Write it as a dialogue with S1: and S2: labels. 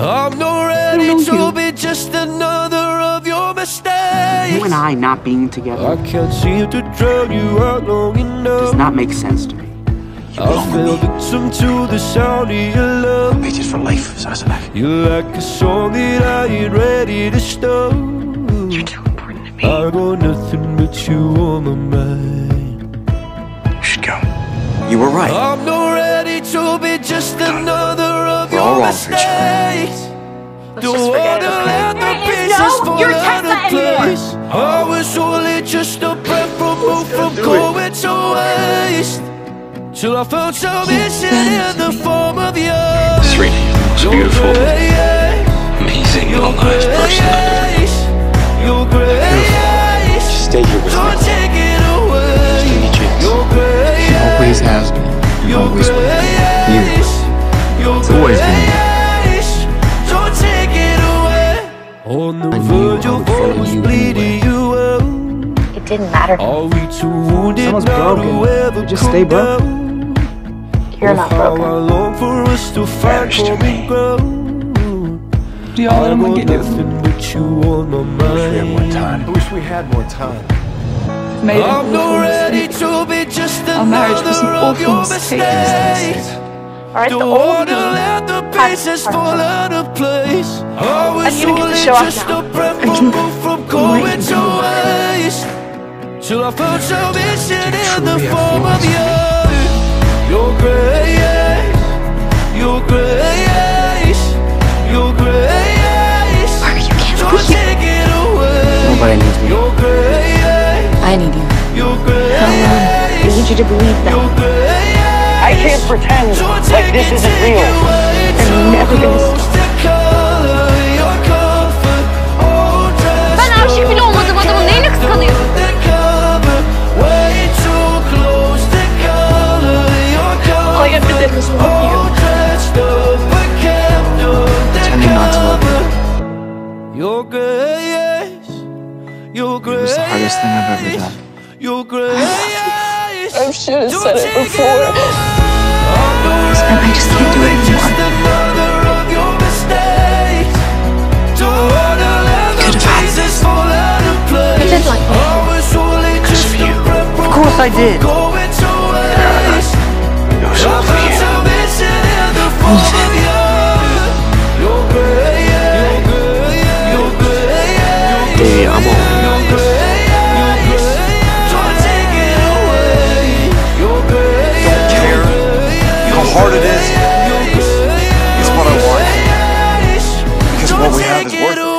S1: I'm not ready to be just another of your mistakes.
S2: You and I not being together,
S1: I can't seem to drown you out long enough.
S2: Does not make sense to me.
S1: I fell victim to the sound of your love.
S3: Waited for life, 𝙒𝙚𝙚.
S1: You're like a song that I ain't ready to stop.
S2: You're too important to me.
S1: I got nothing but you on my mind.
S3: You should go. You were right.
S1: I'm not ready to be just another of your mistakes. Don't wanna let the pieces fall out of place. I was only just a breath removed from going to waste, till I found salvation in the form of you.
S3: Sweetie, most beautiful, amazing, alive person.
S1: You're great.
S3: Stay here with
S1: Don't
S3: me.
S1: take it away. You're
S4: She always
S1: great.
S4: has been. And always will be. Here.
S1: You're
S4: It's always been.
S1: Don't take it away. On the verge of always bleeding you out.
S5: It didn't matter.
S1: Are we too wounded
S2: Someone's
S1: now
S2: broken.
S1: to ever
S2: Just stay
S1: come
S2: broken.
S1: down?
S5: You're not
S1: How I
S5: broken.
S1: long for us to find
S3: Matters to
S1: common
S3: me.
S1: ground.
S4: Do y'all let him get it?
S1: Nothing but you on my mind.
S6: I wish we had more time.
S4: Made
S1: I'm
S4: an
S1: not
S4: awful
S1: ready
S4: mistake.
S1: to be just
S4: Our marriage was an
S1: another of
S4: awful
S1: your
S4: mistake.
S1: mistakes.
S5: Alright, the
S1: Don't
S5: old
S1: wanna
S5: me
S1: let the pieces fall out of place. I was
S5: I'm gonna get
S1: only
S5: the show off
S1: just
S5: now.
S1: a breath removed from going to waste, till I found salvation in the form of you. You're great. You're great. You're great. Don't take it away.
S2: Nobody needs me.
S1: You're great.
S5: I need you.
S1: You're great.
S5: I need you to believe that.
S1: You're great.
S7: I can't pretend like this isn't real.
S5: I'm never gonna
S8: Ben aşık bile olmadım adamın neyini kıskanıyor?
S5: All you have to do is love you.
S2: Pretending not to love you.
S1: You're great. You're
S2: It
S1: great.
S2: was the hardest thing I've ever done.
S1: You're great.
S5: I should have said it before.
S2: And I just can't do it anymore.
S1: Could have had this.
S5: You did like me.
S1: Because of you.
S2: Of course I did.
S3: It was all for you.
S2: Baby, I'm all
S6: How hard it is. It's what I want. Because what we have is worth it.